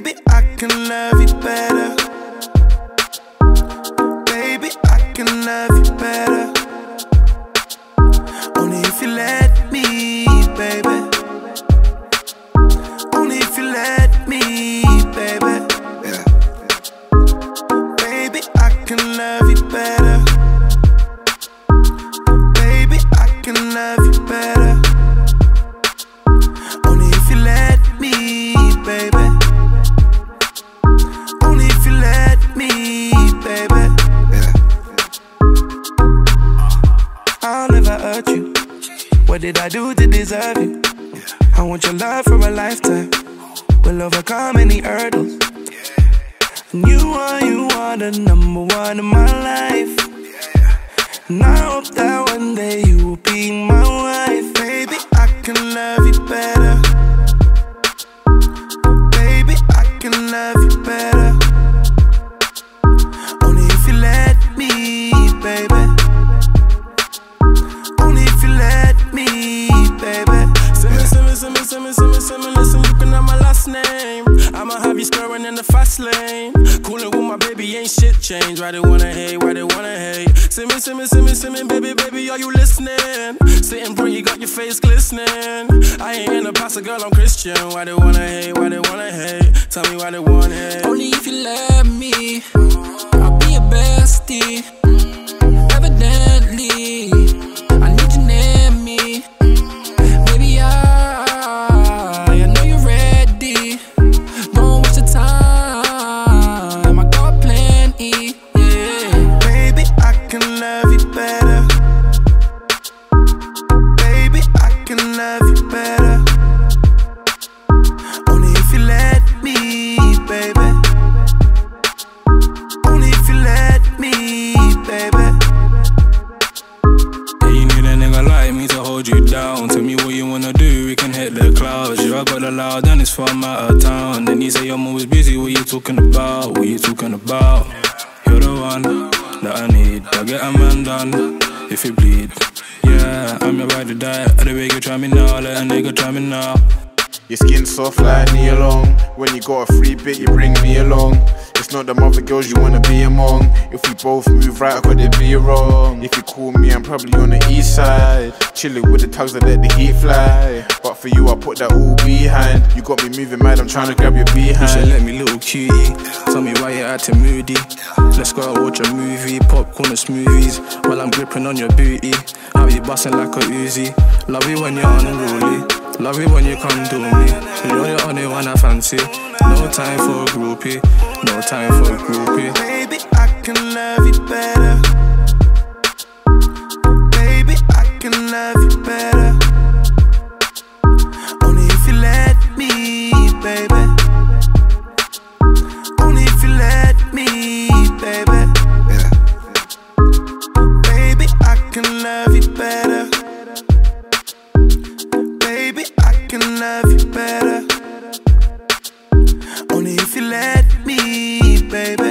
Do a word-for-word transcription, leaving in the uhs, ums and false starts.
Baby, I can love you better. Baby, I can love you better. Only if you let me, baby. Only if you let me, baby. Yeah. Baby, I can love you better. Baby, I can love you better. Only if you let me, baby. Only if you let me, baby. Yeah. I'll never hurt you. What did I do to deserve you? I want your love for a lifetime. We'll overcome any hurdles. And you are, you are the number one in my life. And I hope that one day you will be my wife. Baby, I can love you better. Baby, I can love you better. Only if you let me, baby. Only if you let me, baby. Simmer, simmer, simmer, simmer, simmer, simmer, listen, looking at my last name. I'ma have you scurrying in the fast lane. Coolin' with my baby, ain't shit changed. Why they wanna hate, why they wanna hate? Simmer, simmer, simmer, simmer, baby, baby, are you listening? Sitting pretty, got your face glistening. I ain't in the pastor, girl, I'm Christian. Why they wanna hate, why they wanna hate? Tell me why they wanna hate. Only if you let me, I'll be your bestie. Evidently, I need you near me. Baby, I, I know you're ready. Don't waste your time, I got plenty, yeah. Baby, I can love you better. Baby, I can love you better. Only if you let me, baby. Only if you let me, baby. Yeah, you need a nigga like me to hold you down. Tell me what you wanna do, we can hit the clouds. Yeah, I got the loud and it's from out of town. Then you say I'm always busy, what you talking about? What you talking about? You're the one that I need, I get a man done if you bleed. Yeah, I'm your ride or die. Other way you try me now, let a nigga try me now. Your skin soft like Neil Long. When you got a free bit, you bring me along. It's not them other girls you wanna be among. If we both move right, could it be wrong? If you call me, I'm probably on the east side, chilling with the tugs that let the heat fly. But for you, I put that all behind. You got me moving mad, I'm trying to grab your behind. You should let me, little cutie. Tell me why you're acting moody. Let's go out, watch a movie, popcorn and smoothies, while I'm gripping on your booty. How you busting like a Uzi. Love you when you're unruly. Love it when you come to me. You're the only one I fancy. No time for a groupie. No time for a groupie. Baby, I can love you better. Baby, I can love you better. Only if you let me, baby. Only if you let me, baby. Yeah. Baby, I can love you better. Baby, I can love you better. Only if you let me, baby.